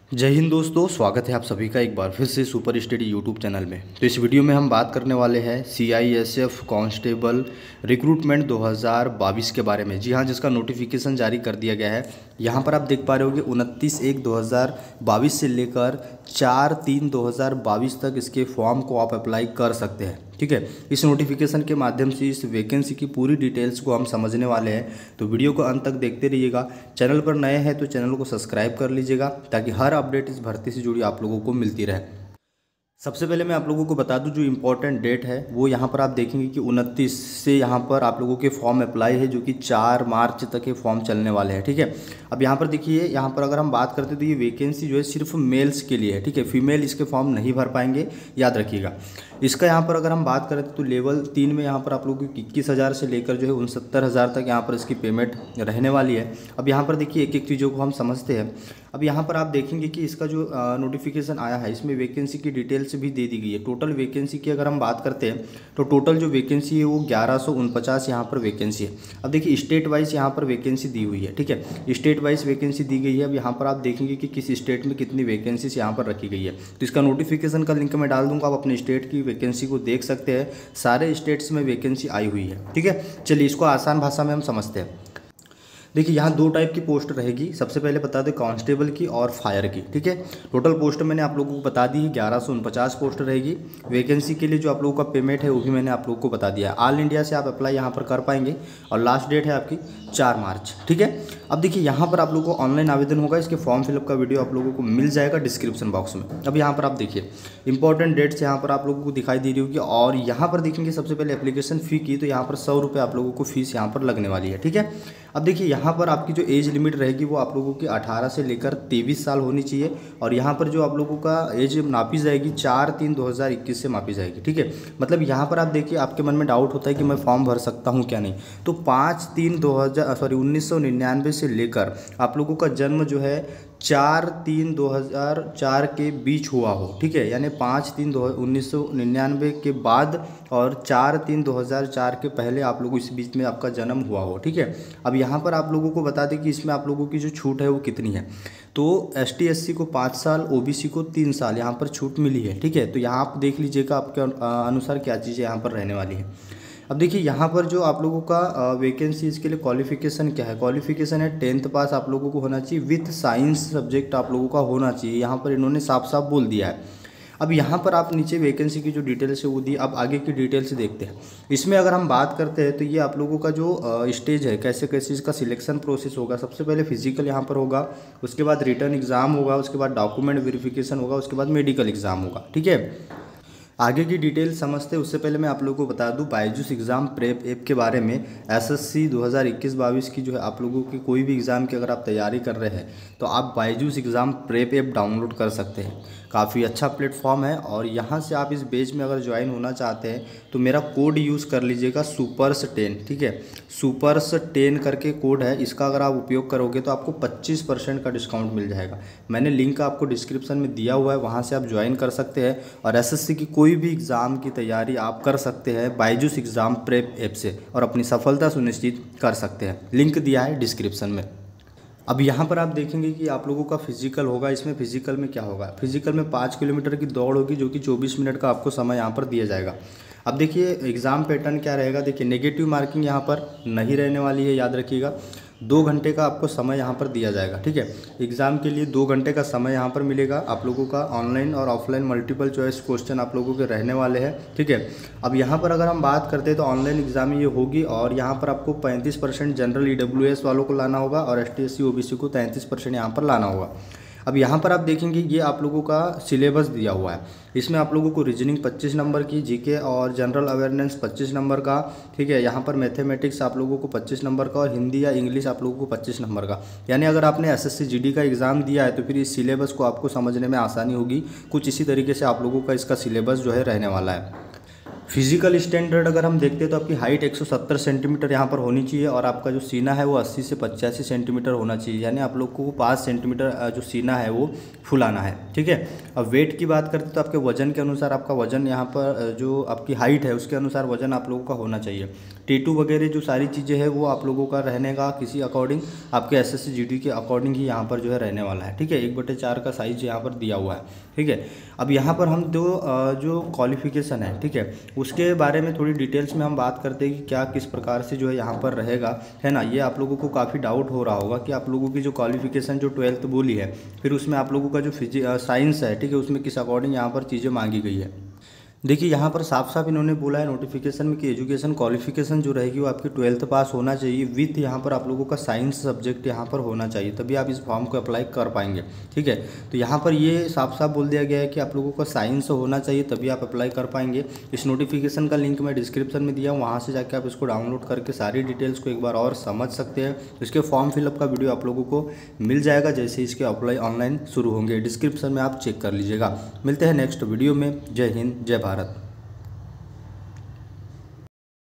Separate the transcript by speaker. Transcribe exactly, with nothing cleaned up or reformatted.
Speaker 1: जय हिंद दोस्तों, स्वागत है आप सभी का एक बार फिर से सुपर स्टडी यूट्यूब चैनल में। तो इस वीडियो में हम बात करने वाले हैं C I S F constable recruitment दो हज़ार बाईस के बारे में। जी हाँ, जिसका नोटिफिकेशन जारी कर दिया गया है। यहाँ पर आप देख पा रहे होगे उनतीस एक दो हज़ार बाईस से लेकर चार तीन दो हज़ार बाईस तक इसके फॉर्म को आप अप्लाई कर सकते हैं। ठीक है, इस नोटिफिकेशन के माध्यम से इस वैकेंसी की पूरी डिटेल्स को हम समझने वाले हैं, तो वीडियो को अंत तक देखते रहिएगा। चैनल पर नए हैं तो चैनल को सब्सक्राइब कर लीजिएगा ताकि हर अपडेट इस भर्ती से जुड़ी आप लोगों को मिलती रहे। सबसे पहले मैं आप लोगों को बता दूं, जो इम्पोर्टेंट डेट है वो यहाँ पर आप देखेंगे कि उनतीस से यहाँ पर आप लोगों के फॉर्म अप्लाई है, जो कि चार मार्च तक ये फॉर्म चलने वाले हैं। ठीक है, अब यहाँ पर देखिए, यहाँ पर अगर हम बात करते हैं तो ये वैकेंसी जो है सिर्फ मेल्स के लिए है। ठीक है, फीमेल इसके फॉर्म नहीं भर पाएंगे, याद रखिएगा। इसका यहाँ पर अगर हम बात करें तो लेवल तीन में यहाँ पर आप लोगों को इक्कीस हज़ार से लेकर जो है उनसत्तर हज़ार तक यहाँ पर इसकी पेमेंट रहने वाली है। अब यहाँ पर देखिए एक एक चीज़ों को हम समझते हैं। अब यहाँ पर आप देखेंगे कि इसका जो नोटिफिकेशन आया है इसमें वैकेंसी की डिटेल्स भी दे दी गई है। टोटल वैकेंसी की अगर हम बात करते हैं तो टोटल जो वैकेंसी है वो ग्यारह सौ उनपचास यहाँ पर वैकेंसी है। अब देखिए स्टेट वाइज यहाँ पर वैकेंसी दी हुई है। ठीक है, स्टेट वाइज वैकेंसी दी गई है। अब यहाँ पर आप देखेंगे कि किस स्टेट में कितनी वैकेंसीज यहाँ पर रखी गई है। तो इसका नोटिफिकेशन का लिंक मैं डाल दूंगा, आप अपने स्टेट की वैकेंसी को देख सकते हैं। सारे स्टेट्स में वैकेंसी आई हुई है। ठीक है, चलिए इसको आसान भाषा में हम समझते हैं। देखिए यहाँ दो टाइप की पोस्ट रहेगी। सबसे पहले बता दें कांस्टेबल की और फायर की। ठीक है, टोटल पोस्ट मैंने आप लोगों को बता दी है, ग्यारह सौ उनपचास पोस्ट रहेगी। वैकेंसी के लिए जो आप लोगों का पेमेंट है वो भी मैंने आप लोगों को बता दिया है। ऑल इंडिया से आप अप्लाई यहाँ पर कर पाएंगे और लास्ट डेट है आपकी चार मार्च। ठीक है, अब देखिए यहाँ पर आप लोगों को ऑनलाइन आवेदन होगा। इसके फॉर्म फिलअप का वीडियो आप लोगों को मिल जाएगा डिस्क्रिप्शन बॉक्स में। अब यहाँ पर आप देखिए इंपॉर्टेंट डेट्स यहाँ पर आप लोगों को दिखाई दे रही होगी, और यहाँ पर देखेंगे सबसे पहले एप्लीकेशन फ़ी की, तो यहाँ पर सौ रुपये आप लोगों को फीस यहाँ पर लगने वाली है। ठीक है, अब देखिए यहाँ पर आपकी जो एज लिमिट रहेगी वो आप लोगों की अठारह से लेकर तेईस साल होनी चाहिए, और यहाँ पर जो आप लोगों का एज मापी जाएगी चार तीन दो हज़ार इक्कीस से मापी जाएगी। ठीक है, मतलब यहाँ पर आप देखिए आपके मन में डाउट होता है कि मैं फॉर्म भर सकता हूँ क्या नहीं, तो पाँच तीन दो हज़ार सॉरी उन्नीस सौ निन्यानवे से लेकर आप लोगों का जन्म जो है चार तीन दो हज़ार चार के बीच हुआ हो। ठीक है, यानी पाँच तीन दो उन्नीस सौ निन्यानवे के बाद और चार तीन दो हज़ार चार के पहले आप लोगों इस बीच में आपका जन्म हुआ हो। ठीक है, अब यहाँ पर आप लोगों को बता दें कि इसमें आप लोगों की जो छूट है वो कितनी है। तो एस टी एस सी को पाँच साल, ओ बी सी को तीन साल यहाँ पर छूट मिली है। ठीक है, तो यहाँ आप देख लीजिएगा आपके अनुसार क्या चीज़ें यहाँ पर रहने वाली है। अब देखिए यहाँ पर जो आप लोगों का वैकेंसी इसके लिए क्वालिफिकेशन क्या है। क्वालिफिकेशन है टेंथ पास आप लोगों को होना चाहिए, विथ साइंस सब्जेक्ट आप लोगों का होना चाहिए। यहाँ पर इन्होंने साफ साफ बोल दिया है। अब यहाँ पर आप नीचे वैकेंसी की जो डिटेल्स है वो दी। अब आगे की डिटेल्स देखते हैं। इसमें अगर हम बात करते हैं तो ये आप लोगों का जो स्टेज है, कैसे कैसे इसका सिलेक्शन प्रोसेस होगा। सबसे पहले फिजिकल यहाँ पर होगा, उसके बाद रिटर्न एग्जाम होगा, उसके बाद डॉक्यूमेंट वेरिफिकेशन होगा, उसके बाद मेडिकल एग्जाम होगा। ठीक है, आगे की डिटेल समझते हैं उससे पहले मैं आप लोगों को बता दूं बायजूस एग्ज़ाम प्रेप ऐप के बारे में। एसएससी दो हज़ार इक्कीस बाईस की जो है आप लोगों की कोई भी एग्ज़ाम की अगर आप तैयारी कर रहे हैं तो आप Byju's exam prep app download कर सकते हैं। काफ़ी अच्छा प्लेटफॉर्म है, और यहाँ से आप इस बेच में अगर ज्वाइन होना चाहते हैं तो मेरा कोड यूज़ कर लीजिएगा सुपर्स टेन। ठीक है, सुपर्स टेन करके कोड है, इसका अगर आप उपयोग करोगे तो आपको पच्चीस परसेंट का डिस्काउंट मिल जाएगा। मैंने लिंक आपको डिस्क्रिप्शन में दिया हुआ है, वहाँ से आप ज्वाइन कर सकते हैं और एसएससी की कोई भी एग्ज़ाम की तैयारी आप कर सकते हैं बायजूस एग्ज़ाम प्रेप ऐप से, और अपनी सफलता सुनिश्चित कर सकते हैं। लिंक दिया है डिस्क्रिप्शन में। अब यहाँ पर आप देखेंगे कि आप लोगों का फिजिकल होगा। इसमें फिजिकल में क्या होगा, फिजिकल में पाँच किलोमीटर की दौड़ होगी, जो कि चौबीस मिनट का आपको समय यहाँ पर दिया जाएगा। अब देखिए एग्ज़ाम पैटर्न क्या रहेगा। देखिए नेगेटिव मार्किंग यहाँ पर नहीं रहने वाली है, याद रखिएगा। दो घंटे का आपको समय यहाँ पर दिया जाएगा। ठीक है, एग्ज़ाम के लिए दो घंटे का समय यहाँ पर मिलेगा आप लोगों का। ऑनलाइन और ऑफलाइन मल्टीपल चॉइस क्वेश्चन आप लोगों के रहने वाले हैं। ठीक है, अब यहाँ पर अगर हम बात करते हैं तो ऑनलाइन एग्ज़ाम ये होगी, और यहाँ पर आपको पैंतीस percent general E W S वालों को लाना होगा और S T S C O B C को तैंतीस परसेंट यहाँ पर लाना होगा। अब यहाँ पर आप देखेंगे ये आप लोगों का सिलेबस दिया हुआ है। इसमें आप लोगों को रीजनिंग पच्चीस नंबर की, जीके और जनरल अवेयरनेस पच्चीस नंबर का। ठीक है, यहाँ पर मैथमेटिक्स आप लोगों को पच्चीस नंबर का, और हिंदी या इंग्लिश आप लोगों को पच्चीस नंबर का। यानी अगर आपने एसएससी जीडी का एग्ज़ाम दिया है तो फिर इस सिलेबस को आपको समझने में आसानी होगी। कुछ इसी तरीके से आप लोगों का इसका सिलेबस जो है रहने वाला है। फिजिकल स्टैंडर्ड अगर हम देखते हैं तो आपकी हाइट एक सौ सत्तर सेंटीमीटर यहाँ पर होनी चाहिए, और आपका जो सीना है वो अस्सी से पचासी सेंटीमीटर होना चाहिए। यानी आप लोग को पाँच सेंटीमीटर जो सीना है वो फुलाना है। ठीक है, अब वेट की बात करते हैं तो आपके वजन के अनुसार आपका वजन यहाँ पर जो आपकी हाइट है उसके अनुसार वजन आप लोगों का होना चाहिए। टेटू वगैरह जो सारी चीज़ें हैं वो आप लोगों का रहने का किसी अकॉर्डिंग आपके S S C G D के अकॉर्डिंग ही यहाँ पर जो है रहने वाला है। ठीक है, एक बटे चार का साइज यहाँ पर दिया हुआ है। ठीक है, अब यहाँ पर हम दो जो क्वालिफिकेशन है, ठीक है, उसके बारे में थोड़ी डिटेल्स में हम बात करते हैं कि क्या किस प्रकार से जो है यहाँ पर रहेगा, है ना। ये आप लोगों को काफ़ी डाउट हो रहा होगा कि आप लोगों की जो क्वालिफिकेशन जो ट्वेल्थ बोली है, फिर उसमें आप लोगों का जो फिजि साइंस है, ठीक है, उसमें किस अकॉर्डिंग यहाँ पर चीज़ें मांगी गई है। देखिए यहाँ पर साफ साफ इन्होंने बोला है नोटिफिकेशन में कि एजुकेशन क्वालिफिकेशन जो रहेगी वो आपकी ट्वेल्थ पास होना चाहिए विथ यहाँ पर आप लोगों का साइंस सब्जेक्ट यहाँ पर होना चाहिए, तभी आप इस फॉर्म को अप्लाई कर पाएंगे। ठीक है, तो यहाँ पर ये साफ साफ बोल दिया गया है कि आप लोगों का साइंस होना चाहिए तभी आप अप्लाई कर पाएंगे। इस नोटिफिकेशन का लिंक मैं डिस्क्रिप्शन में दिया हूँ, वहाँ से जाकर आप इसको डाउनलोड करके सारी डिटेल्स को एक बार और समझ सकते हैं। इसके फॉर्म फिलअप का वीडियो आप लोगों को मिल जाएगा जैसे इसके अप्लाई ऑनलाइन शुरू होंगे, डिस्क्रिप्शन में आप चेक कर लीजिएगा। मिलते हैं नेक्स्ट वीडियो में। जय हिंद, जय भारत।